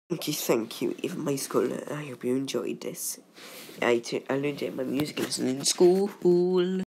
Okay, thank you. Even my school, I hope you enjoyed this. I learned my music lesson in school.